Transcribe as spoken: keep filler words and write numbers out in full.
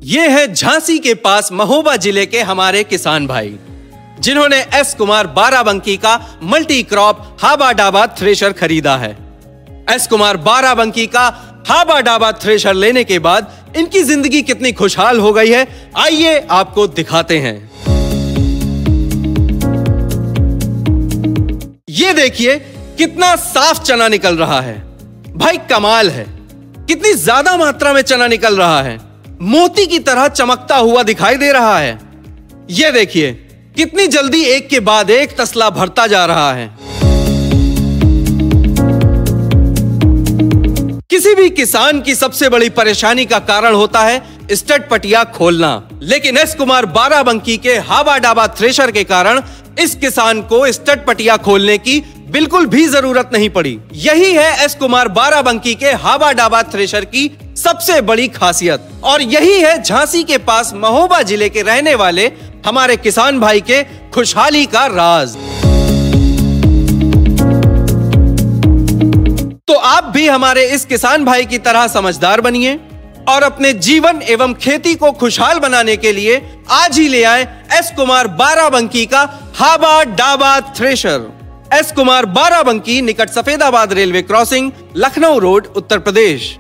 ये है झांसी के पास महोबा जिले के हमारे किसान भाई, जिन्होंने एस कुमार बाराबंकी का मल्टी क्रॉप हाबा डाबा थ्रेशर खरीदा है। एस कुमार बाराबंकी का हाबा डाबा थ्रेशर लेने के बाद इनकी जिंदगी कितनी खुशहाल हो गई है, आइए आपको दिखाते हैं। ये देखिए कितना साफ चना निकल रहा है, भाई कमाल है। कितनी ज्यादा मात्रा में चना निकल रहा है, मोती की तरह चमकता हुआ दिखाई दे रहा है। यह देखिए कितनी जल्दी एक के बाद एक तसला भरता जा रहा है। किसी भी किसान की सबसे बड़ी परेशानी का कारण होता है स्टड पटिया खोलना, लेकिन एस कुमार बाराबंकी के हाबा डाबा थ्रेशर के कारण इस किसान को स्टड पटिया खोलने की बिल्कुल भी जरूरत नहीं पड़ी। यही है एस कुमार बाराबंकी के हाबा डाबा थ्रेशर की सबसे बड़ी खासियत, और यही है झांसी के पास महोबा जिले के रहने वाले हमारे किसान भाई के खुशहाली का राज। तो आप भी हमारे इस किसान भाई की तरह समझदार बनिए और अपने जीवन एवं खेती को खुशहाल बनाने के लिए आज ही ले आए एस कुमार बाराबंकी का हाबा डाबा थ्रेशर। एस कुमार बाराबंकी, निकट Safedabad railway crossing, Lucknow road, Uttar प्रदेश।